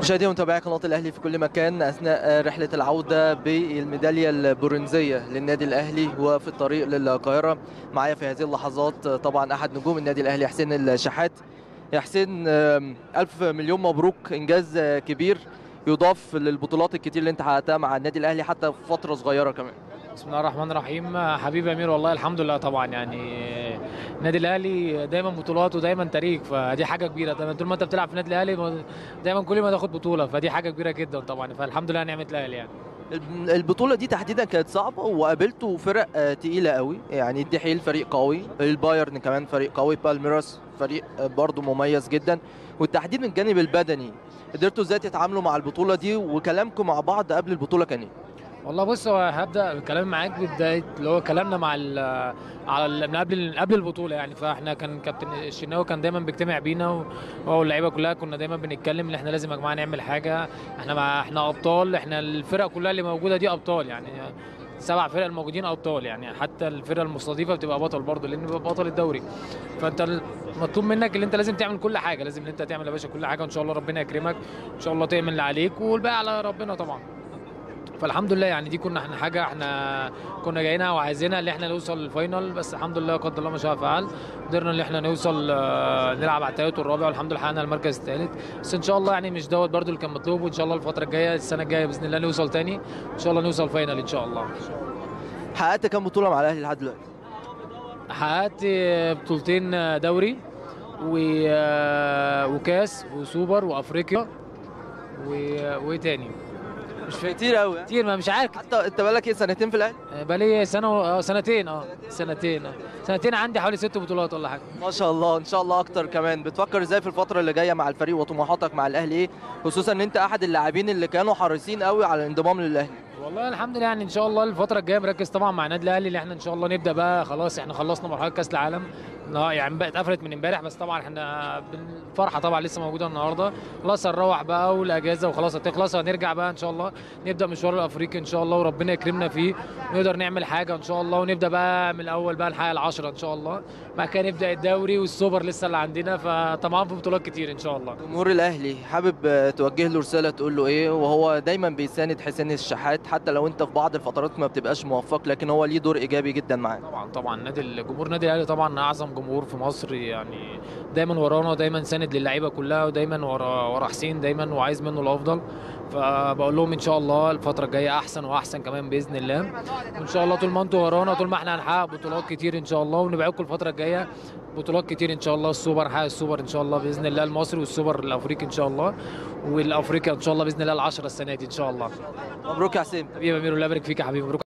مشاهدي ومتابعي قناة الأهلي في كل مكان أثناء رحلة العودة بالميدالية البرونزية للنادي الأهلي وفي الطريق للقاهرة. معايا في هذه اللحظات طبعا أحد نجوم النادي الأهلي حسين الشحات. يا حسين، ألف مليون مبروك، إنجاز كبير يضاف للبطولات الكتير اللي أنت حققتها مع النادي الأهلي حتى في فترة صغيرة كمان. بسم الله الرحمن الرحيم. حبيبي يا امير، والله الحمد لله طبعا. يعني النادي الاهلي دايما بطولات ودايما تاريخ، فدي حاجه كبيره. دايما طول ما انت بتلعب في النادي الاهلي دايما كل ما تاخد بطوله، فدي حاجه كبيره جدا طبعا. فالحمد لله نعمه الاهلي يعني. البطولة دي تحديدا كانت صعبة وقابلتوا فرق تقيلة قوي، يعني الدحيل فريق قوي، البايرن كمان فريق قوي، بالميراس فريق برضو مميز جدا، والتحديد من الجانب البدني قدرتوا ازاي تتعاملوا مع البطولة دي؟ وكلامكم مع بعض قبل البطولة كان ايه؟ والله بص، هو هبدا الكلام معاك بدايه اللي هو كلامنا مع من قبل البطوله يعني. فاحنا كان كابتن الشناوي كان دايما بيجتمع بينا واللعيبه كلها كنا دايما بنتكلم ان احنا لازم يا جماعه نعمل حاجه. احنا ابطال، احنا الفرق كلها اللي موجوده دي ابطال يعني. 7 فرق الموجودين ابطال يعني، حتى الفرقه المستضيفه بتبقى بطل برضه لان بيبقى بطل الدوري. فانت مطلوب منك ان انت لازم تعمل كل حاجه، لازم ان انت تعمل يا باشا كل حاجه، وان شاء الله ربنا يكرمك، ان شاء الله تعمل اللي عليك والباقي على ربنا طبعا. فالحمد لله يعني دي احنا حاجه احنا كنا جايينها وعايزينها، اللي احنا نوصل للفاينل، بس الحمد لله قدر الله ما شاء فعل قدرنا ان احنا نوصل نلعب على الثالث والرابع، والحمد لله حققنا المركز الثالث. بس ان شاء الله يعني مش دوت برده اللي كان مطلوب، وان شاء الله الفتره الجايه السنه الجايه باذن الله نوصل تاني، ان شاء الله نوصل فاينل ان شاء الله. حققت كام بطولة مع الأهلي لحد دلوقتي؟ حققت بطولتين دوري وكاس وسوبر وافريقيا وايه تاني مش كتير قوي كتير، ما مش عارف. حتى انت بقالك ايه، سنتين في الاهلي؟ بقالي سنه سنتين عندي حوالي 6 بطولات ولا حاجه. ما شاء الله، ان شاء الله اكتر كمان. بتفكر ازاي في الفتره اللي جايه مع الفريق وطموحاتك مع الاهلي ايه، خصوصا ان انت احد اللاعبين اللي كانوا حريصين قوي على الانضمام للاهلي؟ والله الحمد لله يعني ان شاء الله الفتره الجايه مركز طبعا مع النادي الاهلي، اللي احنا ان شاء الله نبدا بقى خلاص. احنا خلصنا مرحله كاس العالم يعني بقت اتقفلت من امبارح، بس طبعا احنا الفرحه طبعا لسه موجوده النهارده. خلاص هنروح بقى والاجازه وخلاص هتخلص، هنرجع بقى ان شاء الله نبدا مشوار الافريقي ان شاء الله، وربنا يكرمنا فيه نقدر نعمل حاجه ان شاء الله، ونبدا بقى من الاول بقى نحقق ال10 ان شاء الله. بعد كده نبدا الدوري والسوبر لسه اللي عندنا، فطبعا في بطولات كتير ان شاء الله. جمهور الاهلي حابب توجه له رساله تقول له ايه، وهو دايما بيساند حسين الشحات حتى لو انت في بعض الفترات ما بتبقاش موفق، لكن هو ليه دور ايجابي جدا معاك؟ طبعا جمهور النادي الاهلي طبعا اعظم جمهور في مصر يعني، دايما ورانا، دايما ساند للعيبه كلها، ودايما ورا حسين دايما وعايز منه الافضل. فبقول لهم ان شاء الله الفتره الجايه احسن واحسن كمان باذن الله، وان شاء الله طول ما انتوا ورانا طول ما احنا هنحقق بطولات كتير ان شاء الله، ونبعدكم الفتره الجايه بطولات كتير ان شاء الله. السوبر هنحقق السوبر ان شاء الله باذن الله المصري، والسوبر الافريقي ان شاء الله، والافريقيا ان شاء الله باذن الله ال10 السنه دي ان شاء الله. مبروك يا حسين. حبيبي يا امير، الله يبارك فيك يا حبيبي، مبروك.